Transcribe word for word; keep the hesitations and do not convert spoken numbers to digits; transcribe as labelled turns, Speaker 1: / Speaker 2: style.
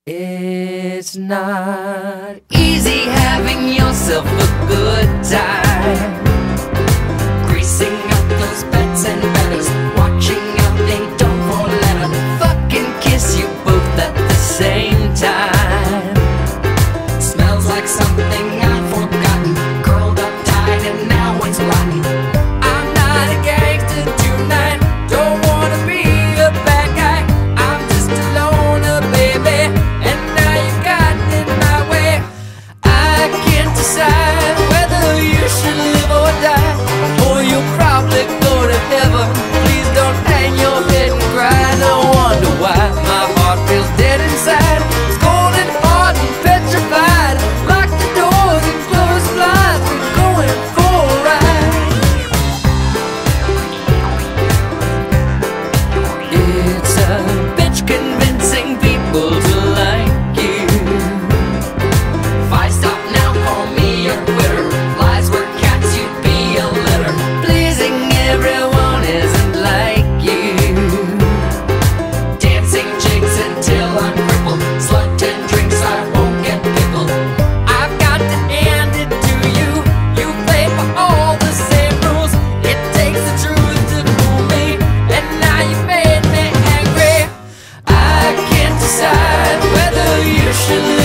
Speaker 1: It's not easy having yourself a good time, greasing up those beds and betters, watching out they don't fall let her fucking kiss you both at the same time. Smells like something I've forgotten, curled up tight and now it's rotten. I'm not a gangster tonight, don't wanna be a bad guy. I'm just a loner, baby, and now you got in my way. I can't decide whether you should live or die, or you'll probably go to heaven. Please don't hang your head and cry. No wonder why my heart feels dead inside. It's cold and hard and petrified. Lock the doors and close the blinds. We're going for a ride. It's a bitch convincing people to like you. If I stop now, call me a quitter. Lies were cats, you'd be a litter. Pleasing everyone isn't like you. Dancing jigs until I'm crippled. Slut and drinks, I won't get pickled. I've got to hand it to you. You play for all the same rules. It takes the truth to fool me, and now you made me angry. I can't decide whether you should